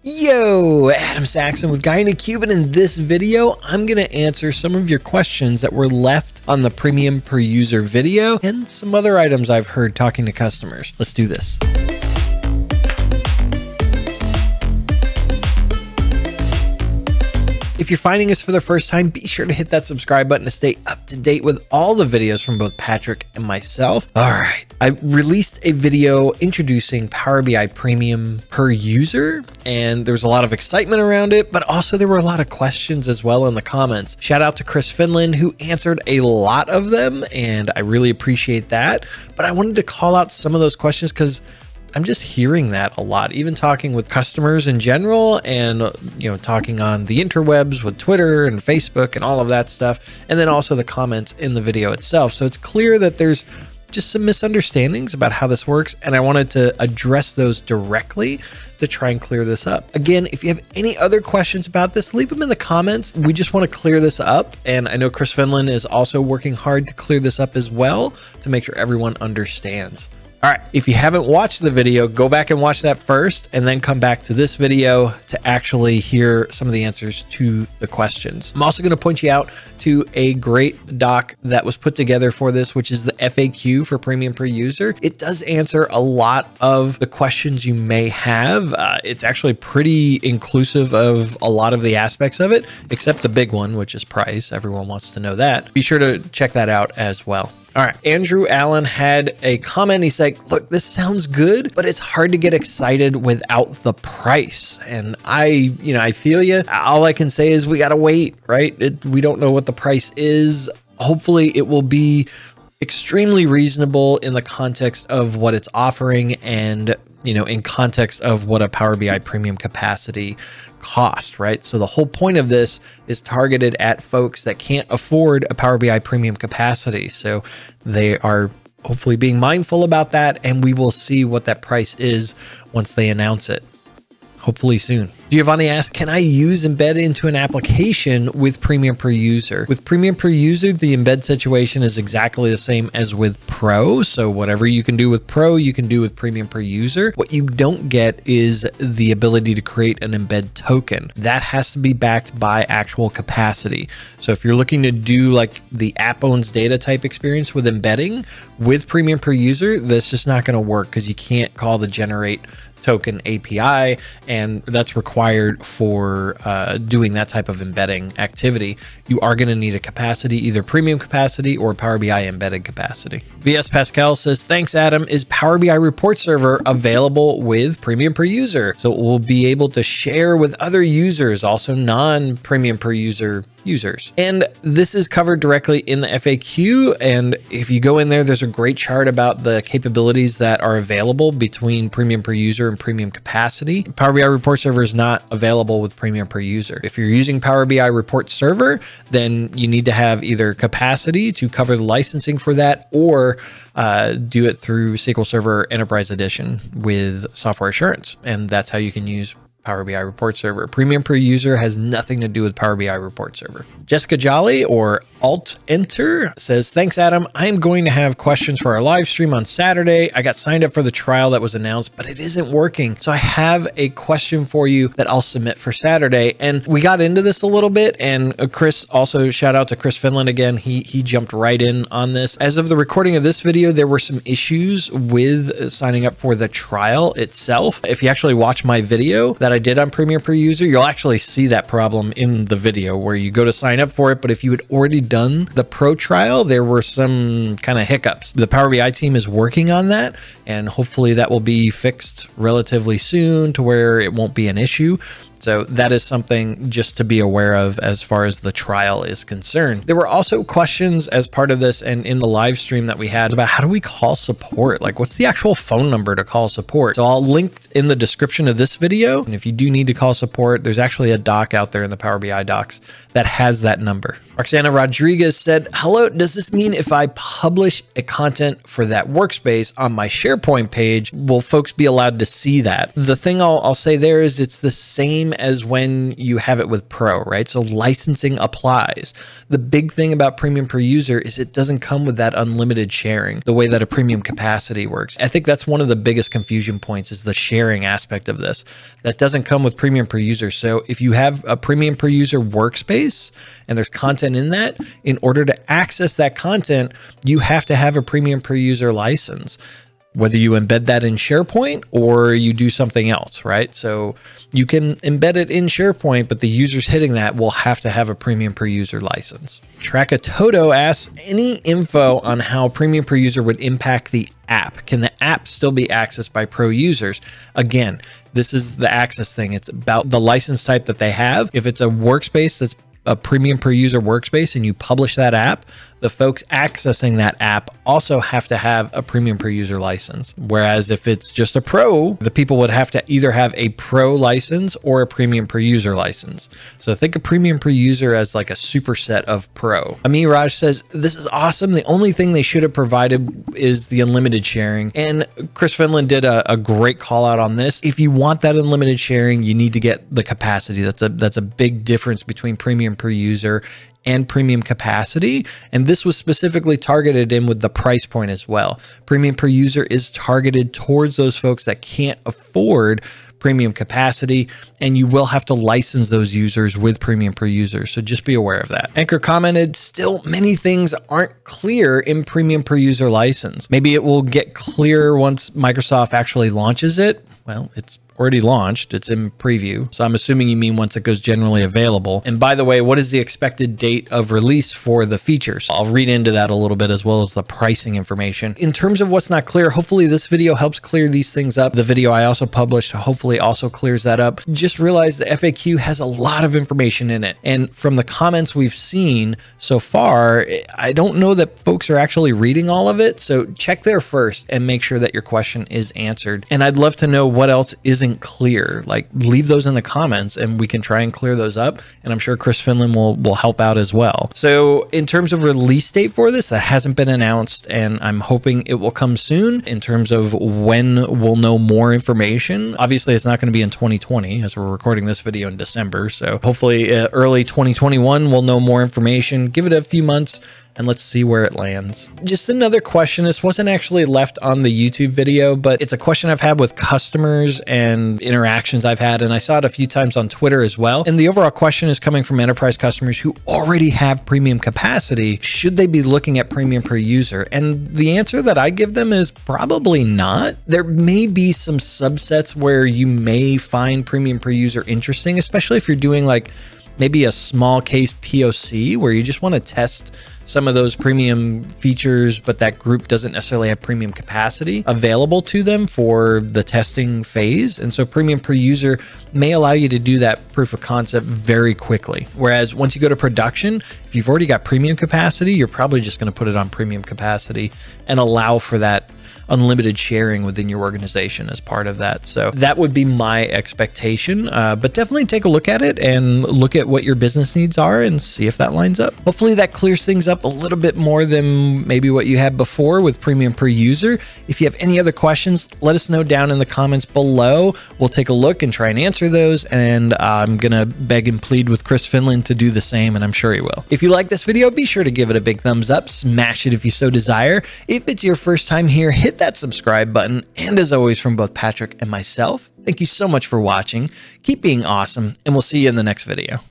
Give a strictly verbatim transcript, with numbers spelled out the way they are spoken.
Yo, Adam Saxon with Guy in a Cube, and in this video, I'm going to answer some of your questions that were left on the premium per user video and some other items I've heard talking to customers. Let's do this. If you're finding us for the first time, be sure to hit that subscribe button to stay up to date with all the videos from both Patrick and myself. All right, I released a video introducing Power B I Premium per user, and there was a lot of excitement around it, but also there were a lot of questions as well in the comments. Shout out to Chris Finland, who answered a lot of them, and I really appreciate that. But I wanted to call out some of those questions because I'm just hearing that a lot, even talking with customers in general and, you know, talking on the interwebs with Twitter and Facebook and all of that stuff. And then also the comments in the video itself. So it's clear that there's just some misunderstandings about how this works. And I wanted to address those directly to try and clear this up. Again, if you have any other questions about this, leave them in the comments. We just want to clear this up. And I know Chris Finland is also working hard to clear this up as well to make sure everyone understands. All right, if you haven't watched the video, go back and watch that first and then come back to this video to actually hear some of the answers to the questions. I'm also going to point you out to a great doc that was put together for this, which is the F A Q for Premium per User. It does answer a lot of the questions you may have. Uh, it's actually pretty inclusive of a lot of the aspects of it, except the big one, which is price. Everyone wants to know that. Be sure to check that out as well. All right, Andrew Allen had a comment. He's like, look, this sounds good, but it's hard to get excited without the price. And I, you know, I feel you. All I can say is we got to wait, right? It, we don't know what the price is. Hopefully it will be extremely reasonable in the context of what it's offering and, you know, in context of what a Power B I premium capacity cost, right? So the whole point of this is targeted at folks that can't afford a Power B I premium capacity. So they are hopefully being mindful about that, and we will see what that price is once they announce it. Hopefully soon. Giovanni asks, can I use Embed into an application with Premium per User? With Premium per User, the Embed situation is exactly the same as with Pro. So whatever you can do with Pro, you can do with Premium per User. What you don't get is the ability to create an Embed token. That has to be backed by actual capacity. So if you're looking to do like the app owns data type experience with embedding with Premium per User, that's just not going to work because you can't call the generate token A P I, and that's required for uh, doing that type of embedding activity. You are going to need a capacity, either premium capacity or Power B I embedded capacity. V S Pascal says, thanks, Adam. Is Power B I report server available with Premium per User? So it will be able to share with other users, also non-premium per user users. And this is covered directly in the F A Q. And if you go in there, there's a great chart about the capabilities that are available between Premium per User and Premium capacity. Power B I report server is not available with Premium per User. If you're using Power B I report server, then you need to have either capacity to cover the licensing for that, or uh, do it through S Q L Server Enterprise Edition with software assurance. And that's how you can use Power B I report server. Premium per User has nothing to do with Power B I report server. Jessica Jolly, or Alt Enter, says, thanks, Adam. I'm going to have questions for our live stream on Saturday. I got signed up for the trial that was announced, but it isn't working. So I have a question for you that I'll submit for Saturday. And we got into this a little bit, and Chris, also shout out to Chris Finland again. He, he jumped right in on this. As of the recording of this video, there were some issues with signing up for the trial itself. If you actually watch my video that I did on Premium per User, you'll actually see that problem in the video where you go to sign up for it. But if you had already done the pro trial, there were some kind of hiccups. The Power B I team is working on that, and hopefully that will be fixed relatively soon to where it won't be an issue. So that is something just to be aware of as far as the trial is concerned. There were also questions as part of this and in the live stream that we had about how do we call support? Like, what's the actual phone number to call support? So I'll link in the description of this video. And if you do need to call support, there's actually a doc out there in the Power B I docs that has that number. Roxana Rodriguez said, hello, does this mean if I publish a content for that workspace on my SharePoint page, will folks be allowed to see that? The thing I'll, I'll say there is it's the same same as when you have it with Pro, right? So licensing applies. The big thing about premium per user is it doesn't come with that unlimited sharing, the way that a premium capacity works. I think that's one of the biggest confusion points, is the sharing aspect of this. That doesn't come with premium per user. So if you have a premium per user workspace and there's content in that, in order to access that content, you have to have a premium per user license, whether you embed that in SharePoint or you do something else, right? So you can embed it in SharePoint, but the users hitting that will have to have a premium per user license. Trackatoto asks, any info on how premium per user would impact the app? Can the app still be accessed by Pro users? Again, this is the access thing. It's about the license type that they have. If it's a workspace that's a premium per user workspace and you publish that app, the folks accessing that app also have to have a premium per user license. Whereas if it's just a Pro, the people would have to either have a Pro license or a premium per user license. So think of premium per user as like a superset of Pro. Ami Raj says, this is awesome. The only thing they should have provided is the unlimited sharing. And Chris Finland did a, a great call out on this. If you want that unlimited sharing, you need to get the capacity. That's a, that's a big difference between premium per user and premium capacity. And this was specifically targeted in with the price point as well. Premium per user is targeted towards those folks that can't afford premium capacity, and you will have to license those users with premium per user. So just be aware of that. Anchor commented, still many things aren't clear in premium per user license. Maybe it will get clear once Microsoft actually launches it. Well, it's already launched. It's in preview. So I'm assuming you mean once it goes generally available. And by the way, what is the expected date of release for the features? I'll read into that a little bit, as well as the pricing information. In terms of what's not clear, hopefully this video helps clear these things up. The video I also published hopefully also clears that up. Just realize the F A Q has a lot of information in it. And from the comments we've seen so far, I don't know that folks are actually reading all of it. So check there first and make sure that your question is answered. And I'd love to know what else isn't clear. Like, leave those in the comments and we can try and clear those up. And I'm sure Chris Finland will, will help out as well. So in terms of release date for this, that hasn't been announced, and I'm hoping it will come soon. In terms of when we'll know more information, obviously it's not going to be in twenty twenty, as we're recording this video in December. So hopefully uh, early twenty twenty-one, we'll know more information. Give it a few months and let's see where it lands. Just another question. This wasn't actually left on the YouTube video, but it's a question I've had with customers and interactions I've had, and I saw it a few times on Twitter as well. And the overall question is coming from enterprise customers who already have premium capacity. Should they be looking at premium per user? And the answer that I give them is probably not. There may be some subsets where you may find premium per user interesting, especially if you're doing like maybe a small case P O C where you just want to test some of those premium features, but that group doesn't necessarily have premium capacity available to them for the testing phase. And so premium per user may allow you to do that proof of concept very quickly. Whereas once you go to production, if you've already got premium capacity, you're probably just going to put it on premium capacity and allow for that unlimited sharing within your organization as part of that. So that would be my expectation, uh, but definitely take a look at it and look at what your business needs are and see if that lines up. Hopefully that clears things up a little bit more than maybe what you had before with premium per user. If you have any other questions, let us know down in the comments below. We'll take a look and try and answer those. And I'm going to beg and plead with Chris Finland to do the same, and I'm sure he will. If you like this video, be sure to give it a big thumbs up, smash it if you so desire. If it's your first time here, hit that subscribe button. And as always, from both Patrick and myself, thank you so much for watching. Keep being awesome, and we'll see you in the next video.